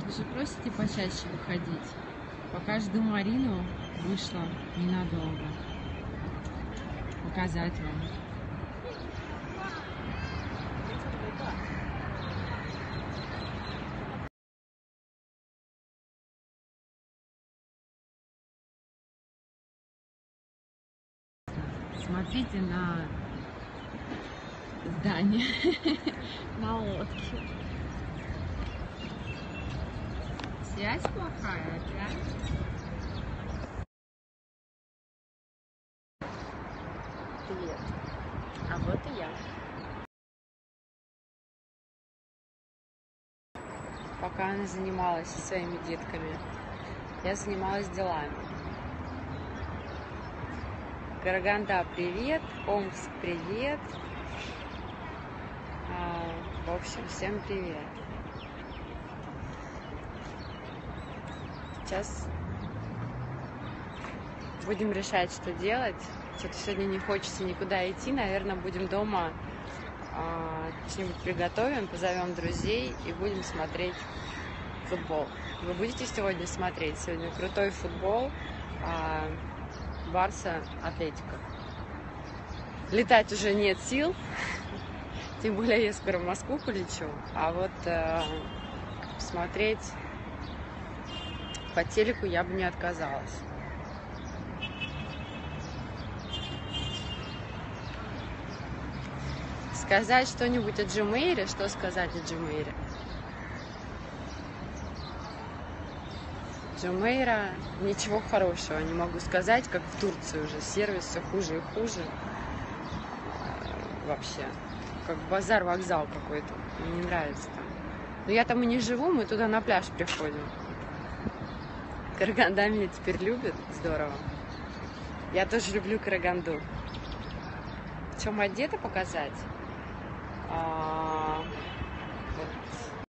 Вы же просите почаще выходить. Пока жду Марину, вышла ненадолго. Показать вам. Смотрите на здание, на лодке. Связь плохая опять. Привет. А вот и я. Пока она занималась своими детками, я занималась делами. Караганда, привет. Омск, привет. В общем, всем привет. Сейчас будем решать, что делать. Что-то сегодня не хочется никуда идти. Наверное, будем дома что-нибудь приготовим, позовем друзей и будем смотреть футбол. Вы будете сегодня смотреть? Сегодня крутой футбол. Барса, Атлетико. Летать уже нет сил. Тем более я скоро в Москву полечу. А вот смотреть по телеку я бы не отказалась. Сказать что-нибудь о Джумейре? Что сказать о Джумейре? Джумейра ничего хорошего не могу сказать, как в Турции уже. Сервис все хуже и хуже. Вообще. Как базар-вокзал какой-то. Мне не нравится там. Но я там и не живу, мы туда на пляж приходим. Караганда меня теперь любит. Здорово. Я тоже люблю Караганду. В чем одета показать? Вот.